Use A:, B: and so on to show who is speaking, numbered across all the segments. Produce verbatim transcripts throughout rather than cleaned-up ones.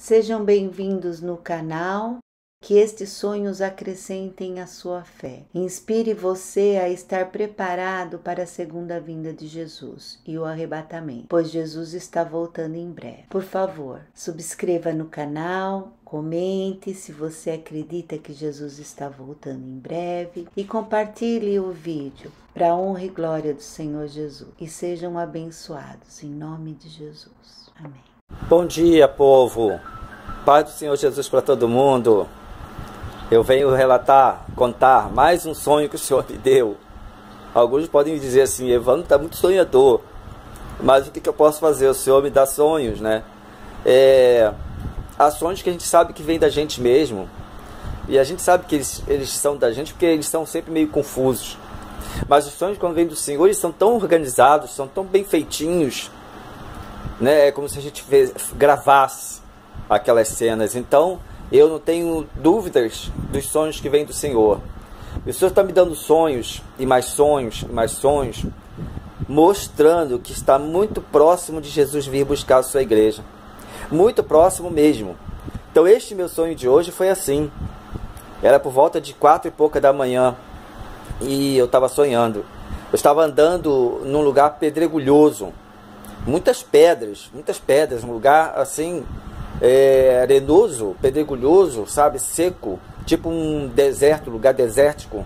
A: Sejam bem-vindos no canal, que estes sonhos acrescentem a sua fé. Inspire você a estar preparado para a segunda vinda de Jesus e o arrebatamento, pois Jesus está voltando em breve. Por favor, subscreva no canal, comente se você acredita que Jesus está voltando em breve e compartilhe o vídeo para a honra e glória do Senhor Jesus. E sejam abençoados em nome de Jesus. Amém.
B: Bom dia, povo. Paz do Senhor Jesus para todo mundo. Eu venho relatar, contar mais um sonho que o Senhor me deu. Alguns podem me dizer assim: Evandro está muito sonhador. Mas o que, que eu posso fazer? O Senhor me dá sonhos, né? É, há sonhos que a gente sabe que vem da gente mesmo. E a gente sabe que eles, eles são da gente porque eles são sempre meio confusos. Mas os sonhos, quando vêm do Senhor, eles são tão organizados, são tão bem feitinhos, né? É como se a gente fez, gravasse aquelas cenas. Então eu não tenho dúvidas dos sonhos que vêm do Senhor. O Senhor está me dando sonhos, e mais sonhos, e mais sonhos, mostrando que está muito próximo de Jesus vir buscar a sua igreja. Muito próximo mesmo. Então este meu sonho de hoje foi assim. Era por volta de quatro e pouca da manhã. E eu estava sonhando. Eu estava andando num lugar pedregulhoso. Muitas pedras, muitas pedras. Um lugar assim... É, arenoso, pedregulhoso, sabe, seco, tipo um deserto, lugar desértico.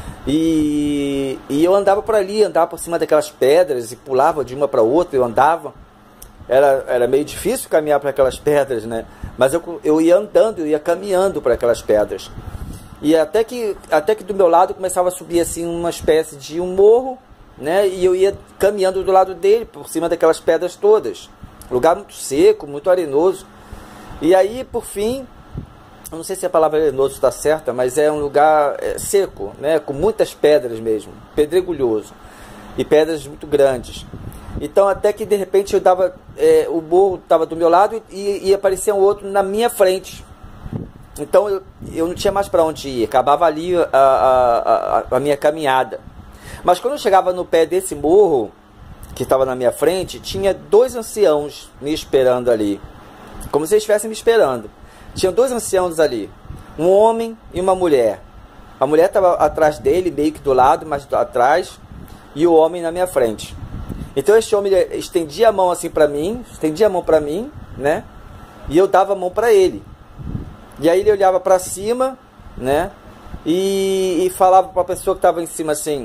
B: E, e eu andava por ali, andava por cima daquelas pedras e pulava de uma para outra. Eu andava, era, era meio difícil caminhar para aquelas pedras, né? Mas eu, eu ia andando, eu ia caminhando para aquelas pedras. E até que, até que do meu lado começava a subir assim uma espécie de um morro, né? E eu ia caminhando do lado dele, por cima daquelas pedras todas. Lugar muito seco, muito arenoso. E aí, por fim, eu não sei se a palavra arenoso está certa, mas é um lugar é, seco, né, com muitas pedras mesmo, pedregulhoso, e pedras muito grandes. Então, até que de repente eu dava, é, o morro estava do meu lado e, e aparecia um outro na minha frente. Então, eu, eu não tinha mais para onde ir, acabava ali a, a, a, a minha caminhada. Mas quando eu chegava no pé desse morro, que estava na minha frente, tinha dois anciãos me esperando ali. Como se eles estivessem me esperando. Tinha dois anciãos ali, um homem e uma mulher. A mulher estava atrás dele, meio que do lado, mas atrás, e o homem na minha frente. Então este homem estendia a mão assim para mim, estendia a mão para mim, né? E eu dava a mão para ele. E aí ele olhava para cima, né? E, e falava para a pessoa que estava em cima assim: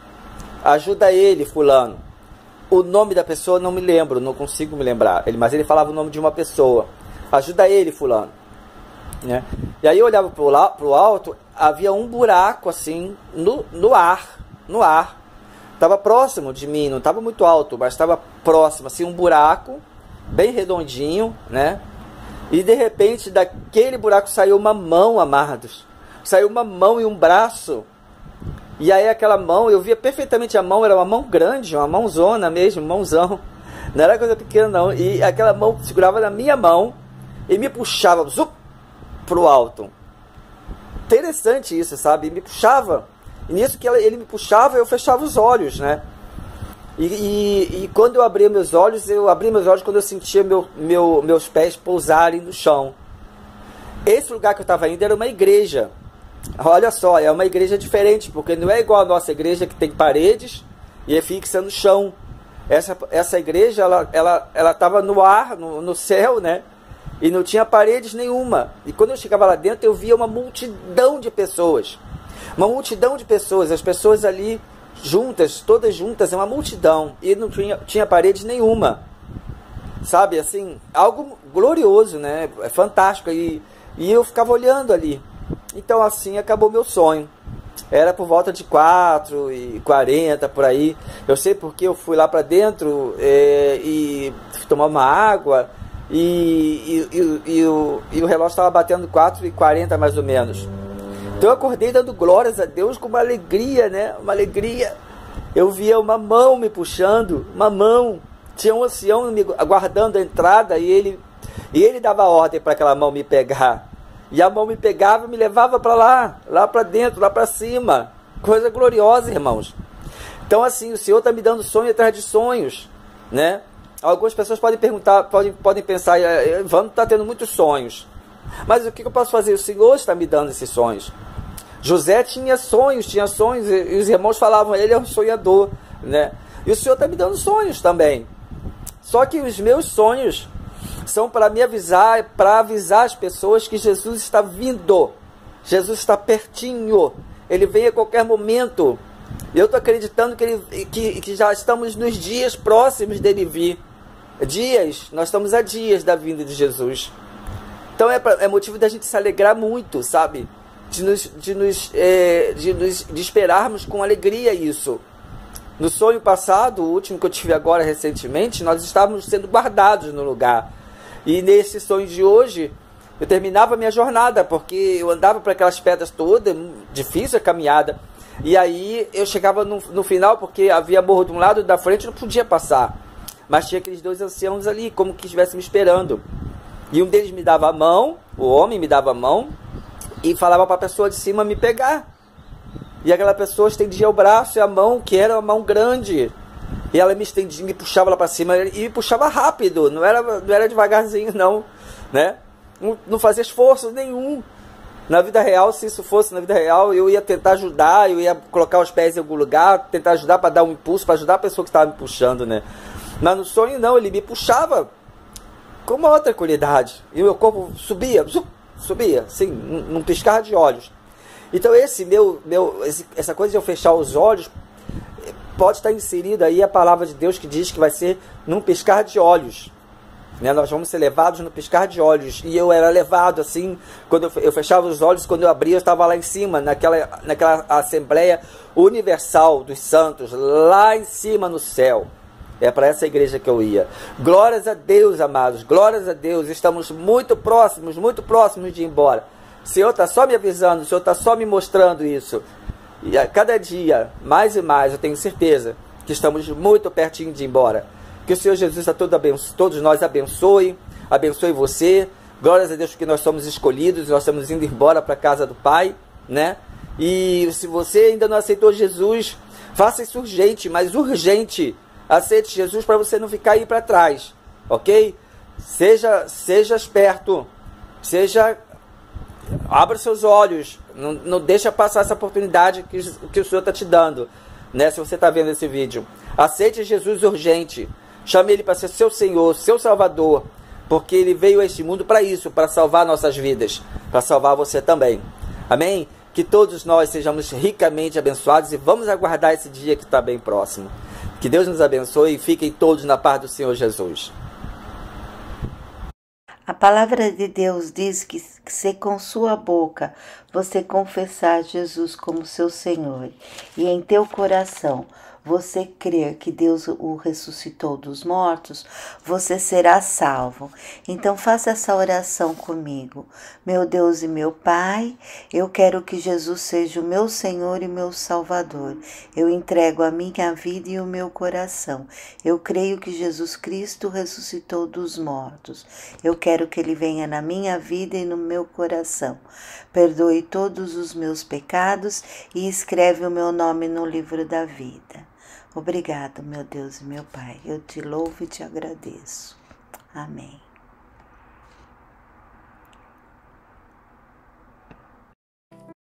B: ajuda ele, fulano. O nome da pessoa não me lembro, não consigo me lembrar. Ele, mas ele falava o nome de uma pessoa. Ajuda ele, fulano. Né? E aí eu olhava para o alto, havia um buraco assim, no, no ar. No ar. Estava próximo de mim, não estava muito alto, mas estava próximo, assim, um buraco, bem redondinho, né? E de repente, daquele buraco saiu uma mão, amados. Saiu uma mão e um braço. E aí aquela mão, eu via perfeitamente a mão, era uma mão grande, uma mãozona mesmo, mãozão. Não era coisa pequena não. E aquela mão segurava na minha mão e me puxava zup, pro alto. Interessante isso, sabe? E me puxava. E nisso que ele me puxava, eu fechava os olhos, né? E, e, e quando eu abria meus olhos, eu abria meus olhos quando eu sentia meu, meu, meus pés pousarem no chão. Esse lugar que eu estava indo era uma igreja. Olha só, é uma igreja diferente, porque não é igual a nossa igreja que tem paredes e é fixa no chão. Essa, essa igreja, ela ela ela estava no ar, no, no céu, né? E não tinha paredes nenhuma. E quando eu chegava lá dentro, eu via uma multidão de pessoas. Uma multidão de pessoas, as pessoas ali juntas, todas juntas, é uma multidão. E não tinha, tinha paredes nenhuma. Sabe, assim, algo glorioso, né? É fantástico. E, e eu ficava olhando ali. Então assim acabou meu sonho. Era por volta de quatro e quarenta por aí. Eu sei porque eu fui lá para dentro é, e tomar uma água e, e, e, e, o, e o relógio estava batendo quatro e quarenta mais ou menos. Então eu acordei dando glórias a Deus com uma alegria, né? Uma alegria. Eu via uma mão me puxando, uma mão. Tinha um ancião me aguardando a entrada e ele, e ele dava ordem para aquela mão me pegar. E a mão me pegava e me levava para lá, lá para dentro, lá para cima. Coisa gloriosa, irmãos. Então assim, o Senhor está me dando sonho atrás de sonhos, né? Algumas pessoas podem perguntar, podem, podem pensar, Evandro está tendo muitos sonhos. Mas o que eu posso fazer? O Senhor está me dando esses sonhos. José tinha sonhos, tinha sonhos, e os irmãos falavam, ele é um sonhador, né? E o Senhor está me dando sonhos também. Só que os meus sonhos são para me avisar, para avisar as pessoas que Jesus está vindo. Jesus está pertinho. Ele vem a qualquer momento. Eu estou acreditando que, ele, que, que já estamos nos dias próximos dele vir. Dias, nós estamos a dias da vinda de Jesus. Então é, pra, é motivo da gente se alegrar muito, sabe? De nos, de, nos, é, de nos de esperarmos com alegria isso. No sonho passado, o último que eu tive agora recentemente, nós estávamos sendo guardados no lugar. E nesse sonho de hoje, eu terminava a minha jornada, porque eu andava por aquelas pedras todas, difícil a caminhada. E aí eu chegava no, no final, porque havia morro de um lado e da frente, não podia passar. Mas tinha aqueles dois anciãos ali, como que estivessem me esperando. E um deles me dava a mão, o homem me dava a mão, e falava para a pessoa de cima me pegar. E aquela pessoa estendia o braço e a mão, que era uma mão grande. E ela me estendia, me puxava lá para cima, e me puxava rápido, não era, não era devagarzinho não, né? Não, não fazia esforço nenhum. Na vida real, se isso fosse na vida real, eu ia tentar ajudar, eu ia colocar os pés em algum lugar, tentar ajudar para dar um impulso, para ajudar a pessoa que estava me puxando, né? Mas no sonho não, ele me puxava com uma outra qualidade. E o meu corpo subia, subia, assim, num piscar de olhos. Então esse meu, meu, esse, essa coisa de eu fechar os olhos, pode estar inserida aí a palavra de Deus que diz que vai ser num piscar de olhos. Né? Nós vamos ser levados no piscar de olhos. E eu era levado assim, quando eu, eu fechava os olhos, quando eu abria, eu estava lá em cima, naquela, naquela Assembleia Universal dos Santos, lá em cima no céu. É para essa igreja que eu ia. Glórias a Deus, amados, glórias a Deus. Estamos muito próximos, muito próximos de ir embora. O Senhor está só me avisando, o Senhor está só me mostrando isso. E a cada dia, mais e mais, eu tenho certeza que estamos muito pertinho de ir embora. Que o Senhor Jesus a todos, abençoe, todos nós abençoe, abençoe você. Glórias a Deus porque nós somos escolhidos, nós estamos indo embora para a casa do Pai, né? E se você ainda não aceitou Jesus, faça isso urgente, mas urgente. Aceite Jesus para você não ficar aí para trás, ok? Seja, seja esperto, seja... Abra seus olhos, não, não deixa passar essa oportunidade que, que o Senhor está te dando, né? Se você está vendo esse vídeo, aceite Jesus urgente, chame Ele para ser seu Senhor, seu Salvador, porque Ele veio a este mundo para isso, para salvar nossas vidas, para salvar você também, amém? Que todos nós sejamos ricamente abençoados e vamos aguardar esse dia que está bem próximo. Que Deus nos abençoe e fiquem todos na paz do Senhor Jesus.
A: A palavra de Deus diz que se com sua boca você confessar Jesus como seu Senhor e em teu coração você crer que Deus o ressuscitou dos mortos, você será salvo. Então faça essa oração comigo. Meu Deus e meu Pai, eu quero que Jesus seja o meu Senhor e meu Salvador. Eu entrego a minha vida e o meu coração. Eu creio que Jesus Cristo ressuscitou dos mortos. Eu quero que Ele venha na minha vida e no meu coração. Perdoe todos os meus pecados e escreve o meu nome no livro da vida. Obrigado, meu Deus e meu Pai. Eu te louvo e te agradeço. Amém.